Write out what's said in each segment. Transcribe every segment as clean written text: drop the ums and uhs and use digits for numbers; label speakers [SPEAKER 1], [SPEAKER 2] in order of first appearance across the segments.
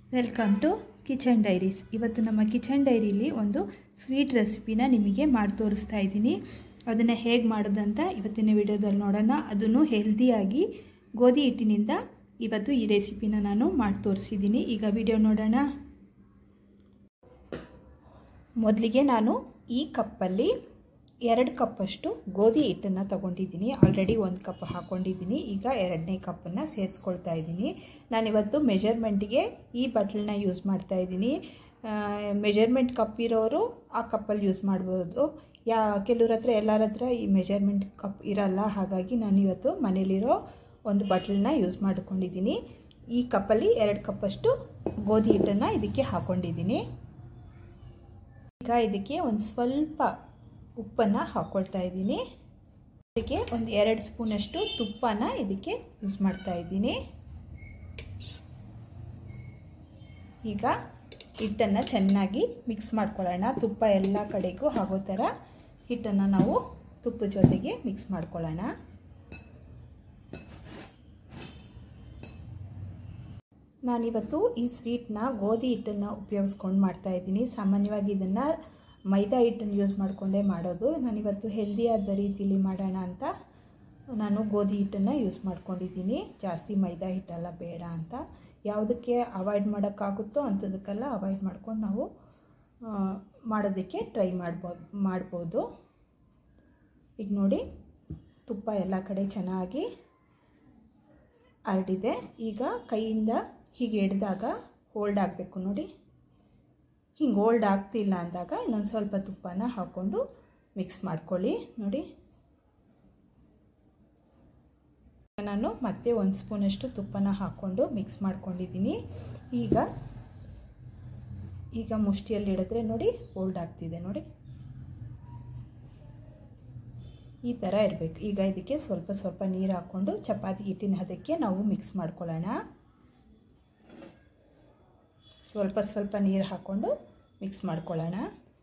[SPEAKER 1] Welcome to kitchen diaries. ಇವತ್ತು ನಮ್ಮ kitchen ಡೈರಿಲಿ ಒಂದು ಸ್ವೀಟ್ ರೆಸಿಪಿನ ನಿಮಗೆ ಮಾಡಿ ತೋರಿಸ್ತಾ ಇದ್ದೀನಿ. ಅದನ್ನು ಹೇಗೆ ಮಾಡೋದಂತ ಇವತ್ತಿನ ವಿಡಿಯೋದಲ್ಲಿ ನೋಡೋಣ. ಅದನ್ನು ಹೆಲ್ದಿಯಾಗಿ ಗೋಧಿ ಹಿಟ್ಟಿನಿಂದ ಇವತ್ತು ಈ ರೆಸಿಪಿನ ನಾನು ಮಾಡಿ ತೋರಿಸಿದ್ದೀನಿ. ಈಗ ವಿಡಿಯೋ ನೋಡೋಣ. ಮೊದಲಿಗೆ ನಾನು ಈ ಕಪ್ಪಲ್ಲಿ 2 ಕಪ್ಪಷ್ಟು ಗೋಧಿ ಹಿಟ್ಟನ್ನು ತಗೊಂಡಿದ್ದೀನಿ. ಆಲ್ರೆಡಿ 1 ಕಪ್ ಹಾಕ್ಕೊಂಡಿದ್ದೀನಿ. ಈಗ 2ನೇ ಕಪ್ಪನ್ನು ಸೇರಿಸ್ಕೊಳ್ತಾ ಇದ್ದೀನಿ. ನಾನಿವತ್ತು ಮೆಜರ್ಮೆಂಟಿಗೆ ಈ ಬಟ್ಲನ್ನ ಯೂಸ್ ಮಾಡ್ತಾ ಇದ್ದೀನಿ. ಮೆಜರ್ಮೆಂಟ್ ಕಪ್ ಇರೋರು ಆ ಕಪ್ಪಲ್ಲಿ ಯೂಸ್ ಮಾಡ್ಬೋದು. ಕೆಲವ್ರ ಹತ್ರ ಎಲ್ಲರ ಹತ್ರ ಈ ಮೆಜರ್ಮೆಂಟ್ ಕಪ್ ಇರಲ್ಲ. ಹಾಗಾಗಿ ನಾನು ಇವತ್ತು ಮನೇಲಿರೋ ಒಂದು ಬಟ್ಲನ್ನ ಯೂಸ್ ಮಾಡ್ಕೊಂಡಿದ್ದೀನಿ. ಈ ಕಪ್ಪಲ್ಲಿ 2 ಕಪ್ಪಷ್ಟು ಗೋಧಿ ಹಿಟ್ಟನ್ನು ಇದಕ್ಕೆ ಹಾಕ್ಕೊಂಡಿದ್ದೀನಿ. ಈಗ ಇದಕ್ಕೆ ಒಂದು ಸ್ವಲ್ಪ ಉಪ್ಪನ್ನು ಹಾಕ್ಕೊಳ್ತಾ ಇದ್ದೀನಿ. ಇದಕ್ಕೆ ಒಂದು 2 ಸ್ಪೂನಷ್ಟು ತುಪ್ಪನ ಇದಕ್ಕೆ ಯೂಸ್ ಮಾಡ್ತಾ ಇದ್ದೀನಿ. ಈಗ ಹಿಟ್ಟನ್ನು ಚೆನ್ನಾಗಿ ಮಿಕ್ಸ್ ಮಾಡ್ಕೊಳ್ಳೋಣ. ತುಪ್ಪ ಎಲ್ಲ ಕಡೆಗೂ ಆಗೋ ಥರ ಹಿಟ್ಟನ್ನು ನಾವು ತುಪ್ಪದ ಜೊತೆಗೆ ಮಿಕ್ಸ್ ಮಾಡ್ಕೊಳ್ಳೋಣ. ನಾನಿವತ್ತು ಈ ಸ್ವೀಟ್ನ ಗೋಧಿ ಹಿಟ್ಟನ್ನು ಉಪಯೋಗಿಸ್ಕೊಂಡು ಮಾಡ್ತಾ ಇದ್ದೀನಿ. ಸಾಮಾನ್ಯವಾಗಿ ಇದನ್ನು ಮೈದಾ ಹಿಟ್ಟನ್ನು ಯೂಸ್ ಮಾಡಿಕೊಂಡೇ ಮಾಡೋದು. ನಾನಿವತ್ತು ಹೆಲ್ದಿಯಾದ ರೀತಿಯಲ್ಲಿ ಮಾಡೋಣ ಅಂತ ನಾನು ಗೋಧಿ ಹಿಟ್ಟನ್ನು ಯೂಸ್ ಮಾಡ್ಕೊಂಡಿದ್ದೀನಿ. ಜಾಸ್ತಿ ಮೈದಾ ಹಿಟ್ಟೆಲ್ಲ ಬೇಡ ಅಂತ. ಯಾವುದಕ್ಕೆ ಅವಾಯ್ಡ್ ಮಾಡೋಕ್ಕಾಗುತ್ತೋ ಅಂಥದಕ್ಕೆಲ್ಲ ಅವಾಯ್ಡ್ ಮಾಡ್ಕೊಂಡು ನಾವು ಮಾಡೋದಕ್ಕೆ ಟ್ರೈ ಮಾಡ್ಬೋದು. ಈಗ ನೋಡಿ, ತುಪ್ಪ ಎಲ್ಲ ಕಡೆ ಚೆನ್ನಾಗಿ ಹರಡಿದೆ. ಈಗ ಕೈಯಿಂದ ಹೀಗೆ ಹಿಡಿದಾಗ ಹೋಲ್ಡ್ ಆಗಬೇಕು ನೋಡಿ. ಹಿಂಗೆ ಹೋಲ್ಡ್ ಆಗ್ತಿಲ್ಲ ಅಂದಾಗ ಇನ್ನೊಂದು ಸ್ವಲ್ಪ ತುಪ್ಪನ ಹಾಕ್ಕೊಂಡು ಮಿಕ್ಸ್ ಮಾಡ್ಕೊಳ್ಳಿ. ನೋಡಿ, ನಾನು ಮತ್ತೆ 1 ಸ್ಪೂನಷ್ಟು ತುಪ್ಪನ ಹಾಕ್ಕೊಂಡು ಮಿಕ್ಸ್ ಮಾಡ್ಕೊಂಡಿದ್ದೀನಿ. ಈಗ ಮುಷ್ಟಿಯಲ್ಲಿ ಹಿಡಿದ್ರೆ ನೋಡಿ ಹೋಲ್ಡ್ ಆಗ್ತಿದೆ ನೋಡಿ. ಈ ಥರ ಇರಬೇಕು. ಈಗ ಇದಕ್ಕೆ ಸ್ವಲ್ಪ ಸ್ವಲ್ಪ ನೀರು ಹಾಕ್ಕೊಂಡು ಚಪಾತಿ ಹಿಟ್ಟಿನ ಹದಕ್ಕೆ ನಾವು ಮಿಕ್ಸ್ ಮಾಡ್ಕೊಳ್ಳೋಣ. ಸ್ವಲ್ಪ ಸ್ವಲ್ಪ ನೀರು ಹಾಕ್ಕೊಂಡು ಮಿಕ್ಸ್ ಮಾಡ್ಕೊಳ್ಳೋಣ.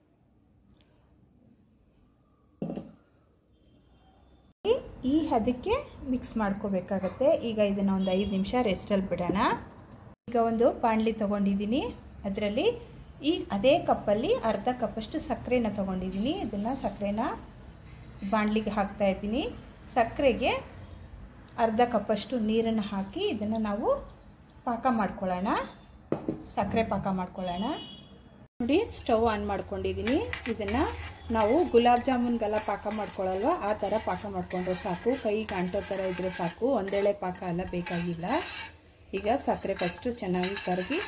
[SPEAKER 1] ಈ ಹದಕ್ಕೆ ಮಿಕ್ಸ್ ಮಾಡ್ಕೋಬೇಕಾಗತ್ತೆ. ಈಗ ಇದನ್ನು ಒಂದು 5 ನಿಮಿಷ ರೆಸ್ಟಲ್ಲಿ ಬಿಡೋಣ. ಈಗ ಒಂದು ಬಾಣಲಿ ತೊಗೊಂಡಿದ್ದೀನಿ. ಅದರಲ್ಲಿ ಅದೇ ಕಪ್ಪಲ್ಲಿ ಅರ್ಧ ಕಪ್ಪಷ್ಟು ಸಕ್ಕರೆನ ತೊಗೊಂಡಿದ್ದೀನಿ. ಇದನ್ನು ಸಕ್ಕರೆನ ಬಾಣಲಿಗೆ ಹಾಕ್ತಾ ಇದ್ದೀನಿ. ಸಕ್ಕರೆಗೆ ಅರ್ಧ ಕಪ್ಪಷ್ಟು ನೀರನ್ನು ಹಾಕಿ ಇದನ್ನು ನಾವು ಪಾಕ ಮಾಡ್ಕೊಳ್ಳೋಣ. ಸಕ್ಕರೆ ಪಾಕ ಮಾಡ್ಕೊಳ್ಳೋಣ. ನೋಡಿ, ಸ್ಟವ್ ಆನ್ ಮಾಡ್ಕೊಂಡಿದ್ದೀನಿ. ಇದನ್ನು ನಾವು ಗುಲಾಬ್ ಜಾಮೂನ್ಗೆಲ್ಲ ಪಾಕ ಮಾಡ್ಕೊಳ್ಳಲ್ವ, ಆ ಥರ ಪಾಕ ಮಾಡಿಕೊಂಡ್ರೆ ಸಾಕು. ಕೈಗೆ ಅಂಟೋ ಥರ ಇದ್ದರೆ ಸಾಕು. ಒಂದೇಳೆ ಪಾಕ ಎಲ್ಲ ಬೇಕಾಗಿಲ್ಲ. ಈಗ ಸಕ್ಕರೆ ಫಸ್ಟು ಚೆನ್ನಾಗಿ ಕರಗಿ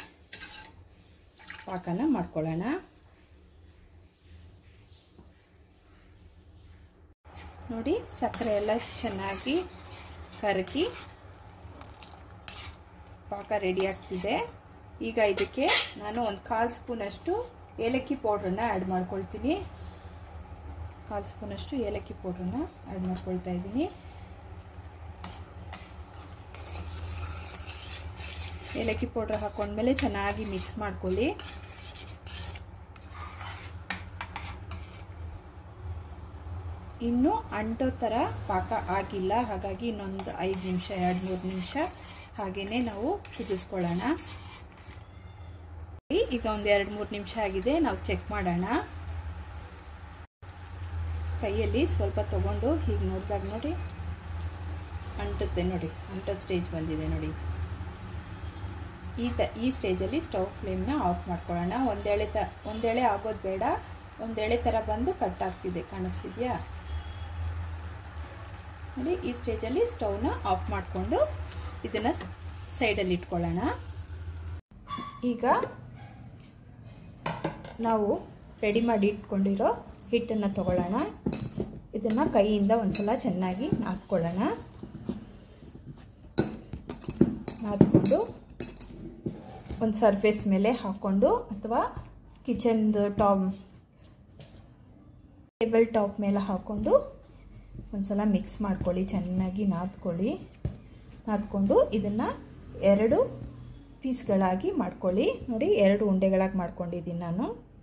[SPEAKER 1] ಪಾಕನ ಮಾಡ್ಕೊಳ್ಳೋಣ. ನೋಡಿ, ಸಕ್ಕರೆ ಎಲ್ಲ ಚೆನ್ನಾಗಿ ಕರಗಿ ಪಾಕ ರೆಡಿ ಆಗ್ತಿದೆ. ಈಗ ಇದಕ್ಕೆ ನಾನು ಒಂದು 1/4 ಸ್ಪೂನಷ್ಟು ಏಲಕ್ಕಿ ಪೌಡ್ರನ್ನ ಆ್ಯಡ್ ಮಾಡ್ಕೊಳ್ತೀನಿ. 1/4 ಸ್ಪೂನಷ್ಟು ಏಲಕ್ಕಿ ಪೌಡ್ರನ್ನ ಆ್ಯಡ್ ಮಾಡ್ಕೊಳ್ತಾ ಇದ್ದೀನಿ. ಏಲಕ್ಕಿ ಪೌಡ್ರ್ ಹಾಕೊಂಡ್ಮೇಲೆ ಚೆನ್ನಾಗಿ ಮಿಕ್ಸ್ ಮಾಡ್ಕೊಳ್ಳಿ. ಇನ್ನು ಅಂಟೋ ಥರ ಪಾಕ ಆಗಿಲ್ಲ. ಹಾಗಾಗಿ ಇನ್ನೊಂದು 5 ನಿಮಿಷ 2-3 ನಿಮಿಷ ಹಾಗೇನೆ ನಾವು ಕುದಿಸ್ಕೊಳ್ಳೋಣ. ಈಗ ಒಂದು 2-3 ನಿಮಿಷ ಆಗಿದೆ. ನಾವು ಚೆಕ್ ಮಾಡೋಣ. ಕೈಯಲ್ಲಿ ಸ್ವಲ್ಪ ತಗೊಂಡು ಹೀಗೆ ನೋಡಿದಾಗ ನೋಡಿ ಅಂಟುತ್ತೆ ನೋಡಿ. ಅಂಟೋ ಸ್ಟೇಜ್ ಬಂದಿದೆ ನೋಡಿ. ಈ ಸ್ಟೇಜಲ್ಲಿ ಸ್ಟವ್ ಫ್ಲೇಮ್ನ ಆಫ್ ಮಾಡ್ಕೊಳ್ಳೋಣ. ಒಂದೇಳೆ ಆಗೋದು ಬೇಡ. ಒಂದೇಳೆ ಥರ ಬಂದು ಕಟ್ ಆಗ್ತಿದೆ, ಕಾಣಿಸ್ತಿದೆಯಾ ನೋಡಿ. ಈ ಸ್ಟೇಜಲ್ಲಿ ಸ್ಟವ್ನ ಆಫ್ ಮಾಡಿಕೊಂಡು ಇದನ್ನು ಸೈಡಲ್ಲಿ ಇಟ್ಕೊಳ್ಳೋಣ. ಈಗ ನಾವು ರೆಡಿ ಮಾಡಿ ಇಟ್ಕೊಂಡಿರೋ ಹಿಟ್ಟನ್ನು ತಗೊಳ್ಳೋಣ. ಇದನ್ನು ಕೈಯಿಂದ ಒಂದ್ಸಲ ಚೆನ್ನಾಗಿ ನಾದ್ಕೊಳ್ಳೋಣ. ನಾದ್ಕೊಂಡು ಒಂದು ಸರ್ಫೇಸ್ ಮೇಲೆ ಹಾಕ್ಕೊಂಡು ಅಥವಾ ಕಿಚನ್ದು ಟೇಬಲ್ ಟಾಪ್ ಮೇಲೆ ಹಾಕ್ಕೊಂಡು ಒಂದ್ಸಲ ಮಿಕ್ಸ್ ಮಾಡ್ಕೊಳ್ಳಿ. ಚೆನ್ನಾಗಿ ನಾದ್ಕೊಂಡು ಇದನ್ನು 2 ಪೀಸ್ಗಳಾಗಿ ಮಾಡ್ಕೊಳ್ಳಿ. ನೋಡಿ, 2 ಉಂಡೆಗಳಾಗಿ ಮಾಡ್ಕೊಂಡಿದ್ದೀನಿ ನಾನು.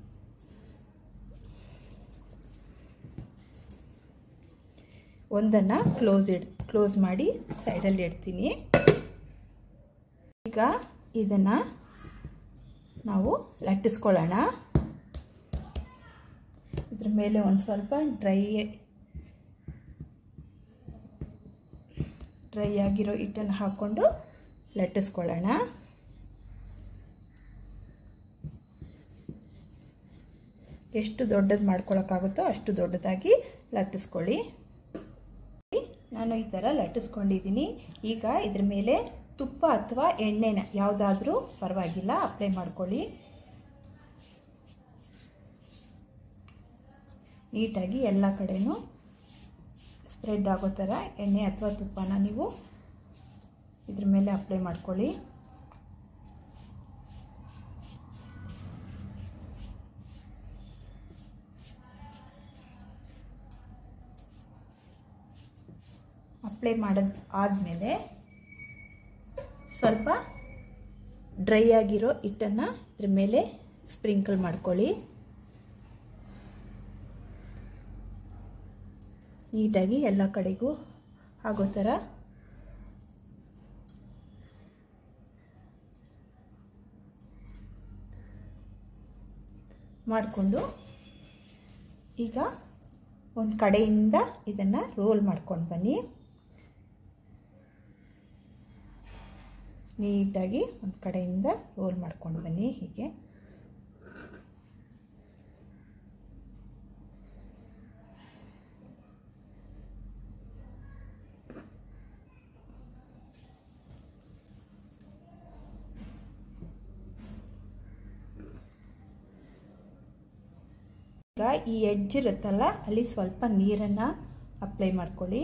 [SPEAKER 1] ಒಂದನ್ನು ಕ್ಲೋಸ್ ಮಾಡಿ ಸೈಡಲ್ಲಿ ಇಡ್ತೀನಿ. ಈಗ ಇದನ್ನು ನಾವು ಲಟ್ಟಿಸ್ಕೊಳ್ಳೋಣ. ಇದ್ರ ಮೇಲೆ ಒಂದು ಸ್ವಲ್ಪ ಡ್ರೈ ಆಗಿರೋ ಹಿಟ್ಟನ್ನು ಹಾಕ್ಕೊಂಡು ಲಟ್ಟಿಸ್ಕೊಳ್ಳೋಣ. ಎಷ್ಟು ದೊಡ್ಡದು ಮಾಡ್ಕೊಳ್ಳೋಕ್ಕಾಗುತ್ತೋ ಅಷ್ಟು ದೊಡ್ಡದಾಗಿ ಲಟ್ಟಿಸ್ಕೊಳ್ಳಿ. ನಾನು ಈ ಥರ ಲಟ್ಟಿಸ್ಕೊಂಡಿದ್ದೀನಿ. ಈಗ ಇದ್ರ ಮೇಲೆ ತುಪ್ಪ ಅಥವಾ ಎಣ್ಣೆನ ಯಾವುದಾದ್ರೂ ಪರವಾಗಿಲ್ಲ ಅಪ್ಲೈ ಮಾಡ್ಕೊಳ್ಳಿ. ನೀಟಾಗಿ ಎಲ್ಲ ಕಡೆನೂ ಸ್ಪ್ರೆಡ್ ಆಗೋ ಥರ ಎಣ್ಣೆ ಅಥವಾ ತುಪ್ಪನ ನೀವು ಇದ್ರ ಮೇಲೆ ಅಪ್ಲೈ ಮಾಡ್ಕೊಳ್ಳಿ. ಅಪ್ಲೈ ಆದಮೇಲೆ ಸ್ವಲ್ಪ ಡ್ರೈ ಆಗಿರೋ ಹಿಟ್ಟನ್ನು ಇದ್ರ ಮೇಲೆ ಸ್ಪ್ರಿಂಕಲ್ ಮಾಡ್ಕೊಳ್ಳಿ. ನೀಟಾಗಿ ಎಲ್ಲ ಕಡೆಗೂ ಆಗೋ ಥರ ಮಾಡಿಕೊಂಡು ಈಗ ಒಂದು ಕಡೆಯಿಂದ ಇದನ್ನು ರೋಲ್ ಮಾಡ್ಕೊಂಡು ಬನ್ನಿ. ನೀಟಾಗಿ ಒಂದು ಕಡೆಯಿಂದ ರೋಲ್ ಮಾಡ್ಕೊಂಡು ಬನ್ನಿ. ಹೀಗೆ ಈಗ ಈ ಎಡ್ಜ್ ಇರುತ್ತಲ್ಲ ಅಲ್ಲಿ ಸ್ವಲ್ಪ ನೀರನ್ನು ಅಪ್ಲೈ ಮಾಡ್ಕೊಳ್ಳಿ.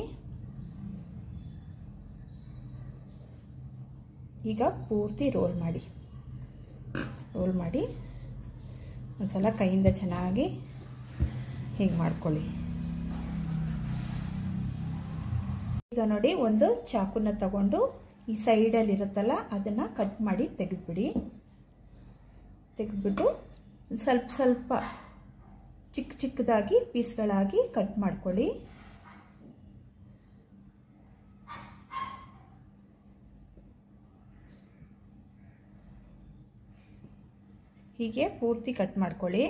[SPEAKER 1] ಈಗ ಪೂರ್ತಿ ರೋಲ್ ಮಾಡಿ ಒಂದ್ಸಲ ಕೈಯಿಂದ ಚೆನ್ನಾಗಿ ಹೀಗೆ ಮಾಡ್ಕೊಳ್ಳಿ. ಈಗ ನೋಡಿ, ಒಂದು ಚಾಕುನ ತಗೊಂಡು ಈ ಸೈಡಲ್ಲಿ ಇರುತ್ತಲ್ಲ ಅದನ್ನು ಕಟ್ ಮಾಡಿ ತೆಗೆದ್ಬಿಟ್ಟು ಸ್ವಲ್ಪ ಚಿಕ್ಕದಾಗಿ ಪೀಸ್ಗಳಾಗಿ ಕಟ್ ಮಾಡ್ಕೊಳ್ಳಿ. ಹೀಗೆ ಪೂರ್ತಿ ಕಟ್ ಮಾಡ್ಕೊಳ್ಳಿ.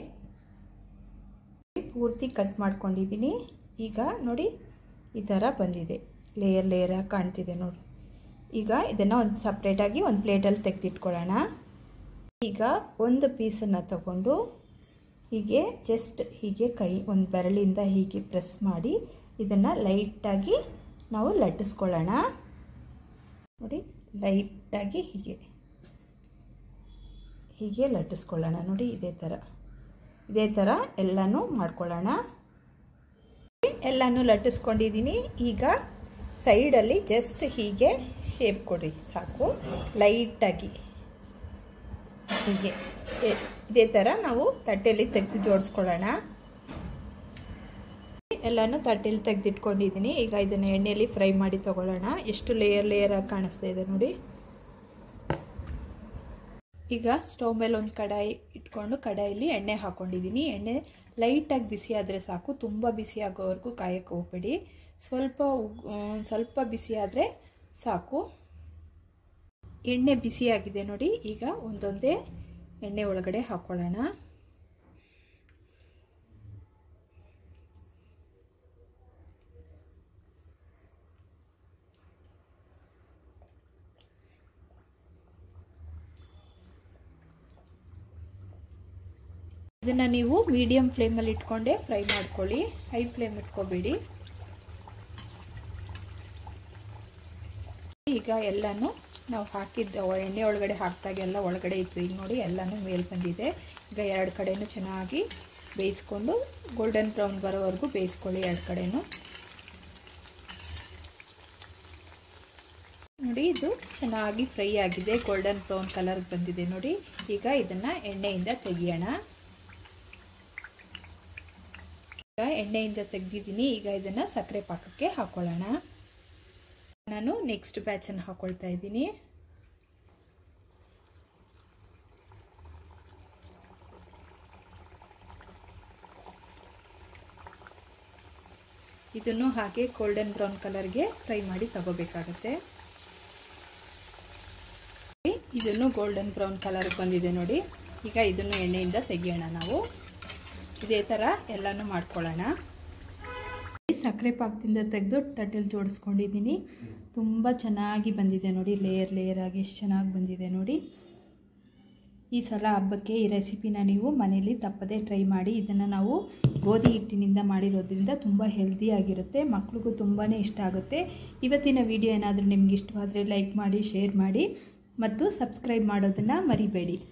[SPEAKER 1] ಪೂರ್ತಿ ಕಟ್ ಮಾಡ್ಕೊಂಡಿದ್ದೀನಿ. ಈಗ ನೋಡಿ ಈ ಥರ ಬಂದಿದೆ, ಲೇಯರ್ ಕಾಣ್ತಿದೆ ನೋಡಿ. ಈಗ ಇದನ್ನು ಒಂದು ಸಪ್ರೇಟಾಗಿ ಒಂದು ಪ್ಲೇಟಲ್ಲಿ ತೆಗೆದಿಟ್ಕೊಳ್ಳೋಣ. ಈಗ ಒಂದು ಪೀಸನ್ನು ತಗೊಂಡು ಹೀಗೆ ಜಸ್ಟ್ ಹೀಗೆ ಒಂದು ಬೆರಳಿಂದ ಹೀಗೆ ಪ್ರೆಸ್ ಮಾಡಿ ಇದನ್ನು ಲೈಟಾಗಿ ನಾವು ಲಟ್ಟಿಸ್ಕೊಳ್ಳೋಣ. ನೋಡಿ, ಲೈಟಾಗಿ ಹೀಗೆ ಲಟ್ಟಿಸ್ಕೊಳ್ಳೋಣ. ನೋಡಿ, ಇದೇ ಥರ ಎಲ್ಲನೂ ಮಾಡ್ಕೊಳ್ಳೋಣ. ಎಲ್ಲನೂ ಲಟ್ಟಿಸ್ಕೊಂಡಿದ್ದೀನಿ. ಈಗ ಸೈಡಲ್ಲಿ ಜಸ್ಟ್ ಹೀಗೆ ಶೇಪ್ ಕೊಡಿ ಸಾಕು. ಲೈಟಾಗಿ ಹೀಗೆ ಇದೇ ಥರ ನಾವು ತಟ್ಟೆಯಲ್ಲಿ ತೆಗೆದು ಜೋಡಿಸ್ಕೊಳ್ಳೋಣ. ಎಲ್ಲನೂ ತಟ್ಟೆಯಲ್ಲಿ ತೆಗೆದಿಟ್ಕೊಂಡಿದ್ದೀನಿ. ಈಗ ಇದನ್ನು ಎಣ್ಣೆಯಲ್ಲಿ ಫ್ರೈ ಮಾಡಿ ತಗೊಳ್ಳೋಣ. ಎಷ್ಟು ಲೇಯರ್ ಆಗಿ ಕಾಣಿಸ್ತಾ ಇದೆ ನೋಡಿ. ಈಗ ಸ್ಟವ್ ಮೇಲೆ ಒಂದು ಕಡಾಯಿ ಇಟ್ಕೊಂಡು ಕಡಾಯಲ್ಲಿ ಎಣ್ಣೆ ಹಾಕ್ಕೊಂಡಿದ್ದೀನಿ. ಎಣ್ಣೆ ಲೈಟಾಗಿ ಬಿಸಿ ಆದರೆ ಸಾಕು, ತುಂಬ ಬಿಸಿ ಆಗೋವರೆಗೂ ಕಾಯಕ್ಕೆ ಹೋಗಬೇಡಿ. ಸ್ವಲ್ಪ ಬಿಸಿ ಆದರೆ ಸಾಕು. ಎಣ್ಣೆ ಬಿಸಿಯಾಗಿದೆ ನೋಡಿ. ಈಗ ಒಂದೊಂದೇ ಎಣ್ಣೆ ಒಳಗಡೆ ಹಾಕ್ಕೊಳ್ಳೋಣ. ಇದನ್ನು ನೀವು ಮೀಡಿಯಂ ಫ್ಲೇಮಲ್ಲಿ ಇಟ್ಕೊಂಡೇ ಫ್ರೈ ಮಾಡ್ಕೊಳ್ಳಿ, ಹೈ ಫ್ಲೇಮ್ ಇಟ್ಕೋಬೇಡಿ. ಈಗ ಎಲ್ಲನೂ ನಾವು ಹಾಕಿದ್ದ ಎಣ್ಣೆ ಒಳಗಡೆ ಹಾಕಿದಾಗೆಲ್ಲ ಒಳಗಡೆ ಇತ್ತು. ಈಗ ನೋಡಿ ಎಲ್ಲನೂ ಮೇಲೆ ಬಂದಿದೆ. ಈಗ ಎರಡು ಕಡೆನೂ ಚೆನ್ನಾಗಿ ಬೇಯಿಸ್ಕೊಂಡು ಗೋಲ್ಡನ್ ಬ್ರೌನ್ ಬರೋವರೆಗೂ ಬೇಯಿಸ್ಕೊಳ್ಳಿ ಎರಡು ಕಡೆನೂ. ನೋಡಿ, ಇದು ಚೆನ್ನಾಗಿ ಫ್ರೈ ಆಗಿದೆ, ಗೋಲ್ಡನ್ ಬ್ರೌನ್ ಕಲರ್ ಬಂದಿದೆ ನೋಡಿ. ಈಗ ಇದನ್ನು ಎಣ್ಣೆಯಿಂದ ತೆಗಿಯೋಣ. ಈಗ ಎಣ್ಣೆಯಿಂದ ತೆಗೆದಿದ್ದೀನಿ. ಈಗ ಇದನ್ನು ಸಕ್ಕರೆ ಪಾಕಕ್ಕೆ ಹಾಕೊಳ್ಳೋಣ. ನಾನು ನೆಕ್ಸ್ಟ್ ಬ್ಯಾಚನ್ನು ಹಾಕೊಳ್ತಾ ಇದ್ದೀನಿ. ಇದನ್ನು ಹಾಗೆ ಗೋಲ್ಡನ್ ಬ್ರೌನ್ ಕಲರ್ಗೆ ಫ್ರೈ ಮಾಡಿ ತಗೋಬೇಕಾಗತ್ತೆ. ಇದನ್ನು ಗೋಲ್ಡನ್ ಬ್ರೌನ್ ಕಲರ್ ಬಂದಿದೆ ನೋಡಿ. ಈಗ ಇದನ್ನು ಎಣ್ಣೆಯಿಂದ ತೆಗಿಯೋಣ ನಾವು. ಇದೇ ಥರ ಎಲ್ಲನೂ ಮಾಡ್ಕೊಳ್ಳೋಣ. ಸಕ್ಕರೆ ಪಾಕದಿಂದ ತೆಗೆದು ತಟ್ಟೆಲಿ ಜೋಡಿಸ್ಕೊಂಡಿದ್ದೀನಿ. ತುಂಬ ಚೆನ್ನಾಗಿ ಬಂದಿದೆ ನೋಡಿ, ಲೇಯರ್ ಆಗಿ ಎಷ್ಟು ಚೆನ್ನಾಗಿ ಬಂದಿದೆ ನೋಡಿ. ಈ ಸಲ ಹಬ್ಬಕ್ಕೆ ಈ ರೆಸಿಪಿನ ನೀವು ಮನೆಯಲ್ಲಿ ತಪ್ಪದೇ ಟ್ರೈ ಮಾಡಿ. ಇದನ್ನು ನಾವು ಗೋಧಿ ಹಿಟ್ಟಿನಿಂದ ಮಾಡಿರೋದ್ರಿಂದ ತುಂಬ ಹೆಲ್ದಿಯಾಗಿರುತ್ತೆ, ಮಕ್ಳಿಗೂ ತುಂಬಾ ಇಷ್ಟ ಆಗುತ್ತೆ. ಇವತ್ತಿನ ವಿಡಿಯೋ ಏನಾದರೂ ನಿಮ್ಗೆ ಇಷ್ಟವಾದರೆ ಲೈಕ್ ಮಾಡಿ, ಶೇರ್ ಮಾಡಿ ಮತ್ತು ಸಬ್ಸ್ಕ್ರೈಬ್ ಮಾಡೋದನ್ನು ಮರಿಬೇಡಿ.